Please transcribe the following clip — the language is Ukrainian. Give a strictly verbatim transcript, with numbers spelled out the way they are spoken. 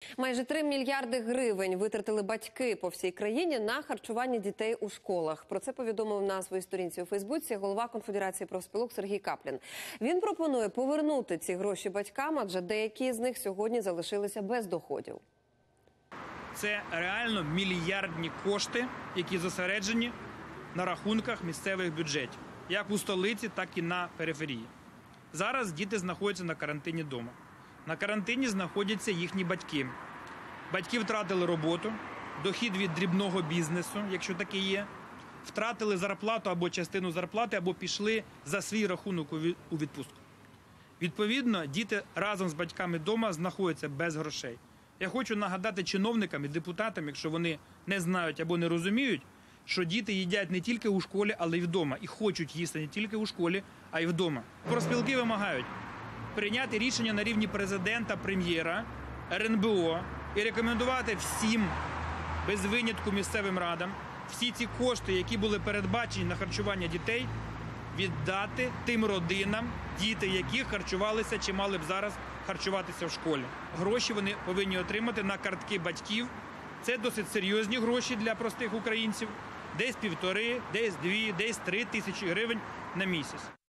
Майже три мільярди гривень витратили батьки по всій країні на харчування дітей у школах. Про це повідомив на своїй сторінці у Фейсбуці голова Конфедерації профспілок Сергій Каплін. Він пропонує повернути ці гроші батькам, адже деякі з них сьогодні залишилися без доходів. Це реально мільярдні кошти, які зосереджені на рахунках місцевих бюджетів. Як у столиці, так і на периферії. Зараз діти знаходяться на карантині вдома. На карантині знаходяться їхні батьки. Батьки втратили роботу, дохід від дрібного бізнесу, якщо таке є, втратили зарплату або частину зарплати, або пішли за свій рахунок у відпустку. Відповідно, діти разом з батьками вдома знаходяться без грошей. Я хочу нагадати чиновникам і депутатам, якщо вони не знають або не розуміють, що діти їдять не тільки у школі, але й вдома. І хочуть їсти не тільки у школі, а й вдома. Профспілки вимагають прийняти рішення на рівні президента, прем'єра, ер ен бе о і рекомендувати всім, без винятку місцевим радам, всі ці кошти, які були передбачені на харчування дітей, віддати тим родинам, діти яких харчувалися чи мали б зараз харчуватися в школі. Гроші вони повинні отримати на картки батьків. Це досить серйозні гроші для простих українців. Десь півтори, десь дві, десь три тисячі гривень на місяць.